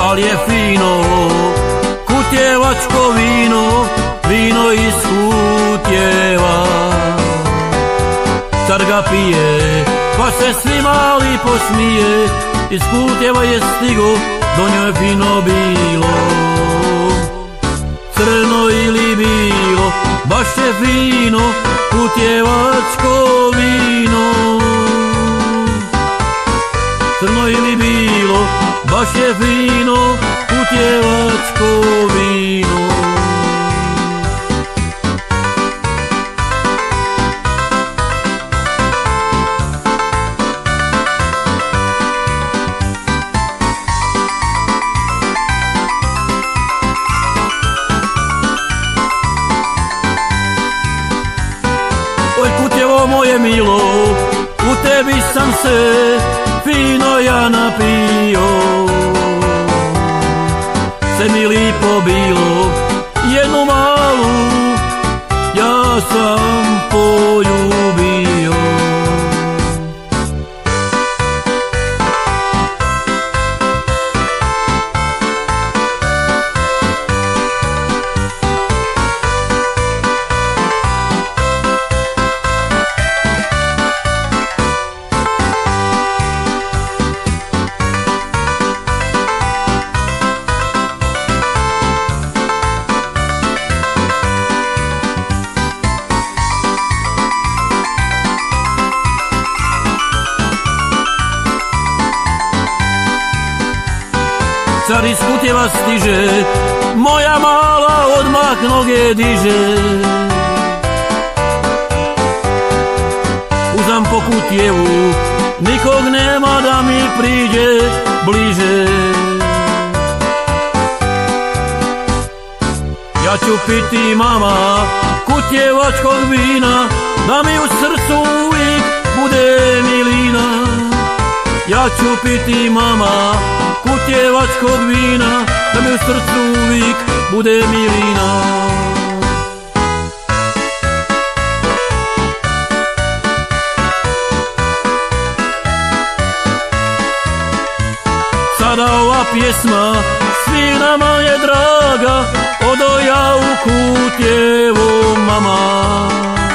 al je fino, kutjevačko vino, vino iz Kutjeva. Car ga pije, pa se svi mali posmije, iz Kutjeva je stigo, do njoj fino bilo. Crno ili bilo, baš je fino, kutjevačko vino. Crno ili bilo, baš je fino, kutjevačko vino. Oj Kutjevo moje milo, u tebi sam se fino ja napio. Se mi lipo bilo, jednu malu ja sam poljubio. Car iz Kutjeva stiže, moja mala odmah noge diže. Uzam po Kutjevu, nikog nema da mi priđe bliže. Ja ću piti mama kutjevačkog vina, da mi u srcu uvijek bude milina. Ja ću piti mama kutjevačkog vina, da mi u srcu uvijek bude milina. Sada ova pjesma svih nama je draga, odo ja u Kutjevo mama.